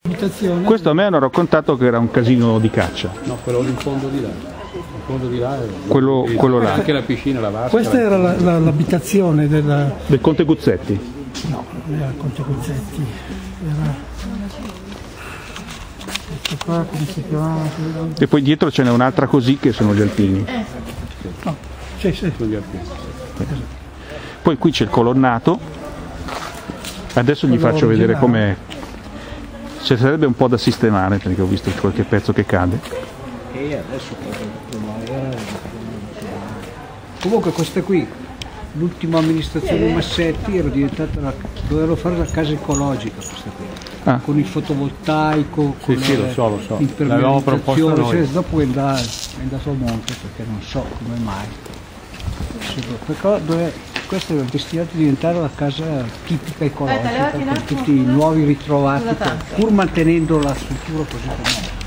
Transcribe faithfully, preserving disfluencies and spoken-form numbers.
l'abitazione. Questo a me hanno raccontato che era un casino di caccia. No, quello in fondo di là. In fondo di là. Quello, quello là. Anche la piscina, la vasca. Questa era l'abitazione la, la, del... Del Conte Guzzetti? No, non era Conte Guzzetti. Era... Questo qua, come si chiamava? E poi dietro ce n'è un'altra così che sono gli alpini. No, sì, sì. Sono gli alpini. Poi qui c'è il colonnato. Adesso gli faccio vedere com'è. Ci sarebbe un po' da sistemare perché ho visto qualche pezzo che cade. E adesso comunque questa qui, l'ultima amministrazione Massetti era diventata la, dovevano fare la casa ecologica questa qui. Ah. Con il fotovoltaico, con sì, sì, lo so, lo so. L'avevamo proposto noi. Cioè, dopo è andato, è andato a monte perché non so come mai. Questa era destinata a diventare la casa tipica ecologica con tutti i nuovi ritrovati, pur mantenendo la struttura così com'è.